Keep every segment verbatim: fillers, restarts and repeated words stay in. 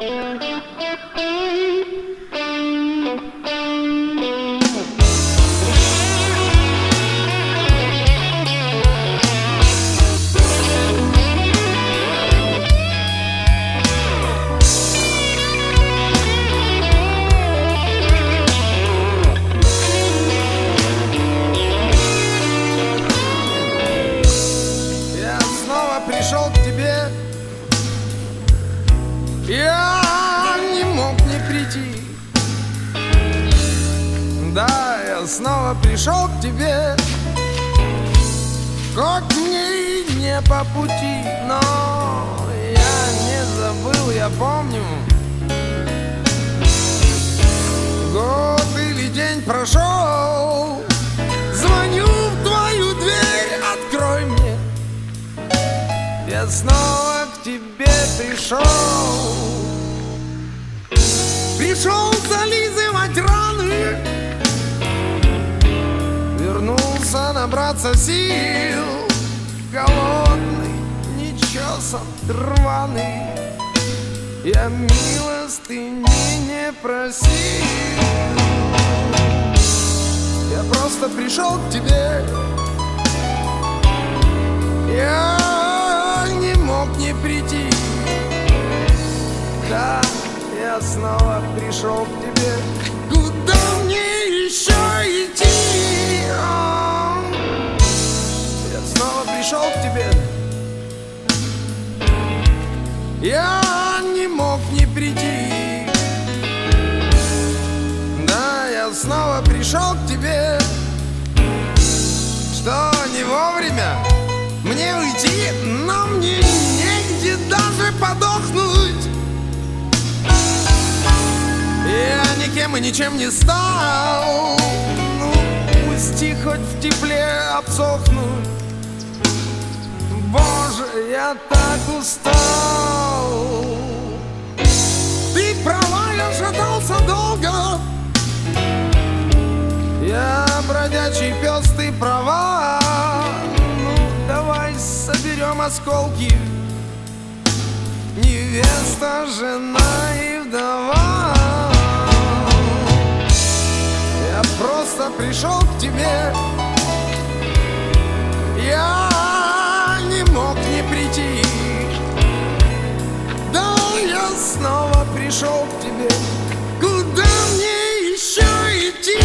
Пришел к тебе, я не мог не прийти. Да, я снова пришел к тебе, как мне и не по пути. Но я не забыл, я помню. Год или день прошел, звоню в твою дверь, открой мне. Я снова к тебе пришел, пришел зализывать раны, вернулся набраться сил, голодный, нечесан, рваный. Я милостыни не просил, я просто пришел к тебе. Я не мог не прийти. Да, я снова пришел к тебе. Куда мне еще идти? Я снова пришел к тебе. Я не мог не прийти. Да, я снова пришел к тебе. Что не вовремя мне уйти, но мне негде даже подохнуть. Я никем и ничем не стал. Ну, пусти хоть в тепле обсохнуть. Боже, я так устал. Ты права, я шатался долго. Я бродячий пес, ты права. Давай соберем осколки. Невеста, жена и вдова. Я просто пришел к тебе. Я не мог не прийти. Да, я снова пришел к тебе. Куда мне еще идти?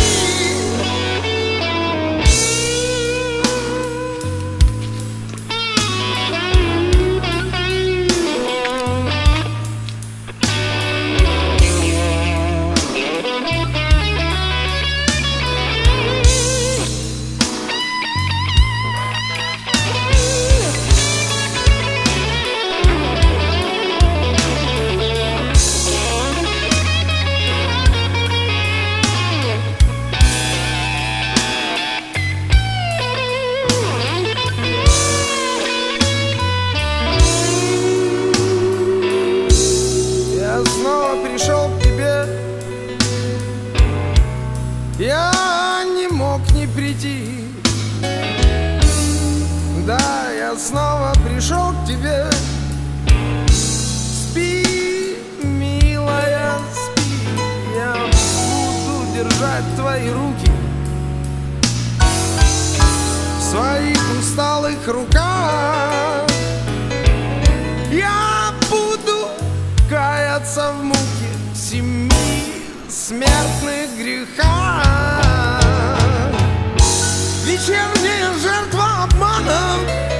Я не мог не прийти. Да, я снова пришел к тебе. Спи, милая, спи. Я буду держать твои руки в своих усталых руках. Я буду каяться в муке семи смертных грехах. Вечерняя жертва обмана.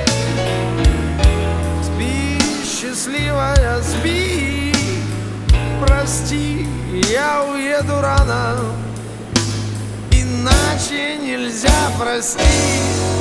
Спи, счастливая, спи. Прости, я уеду рано, иначе нельзя простить.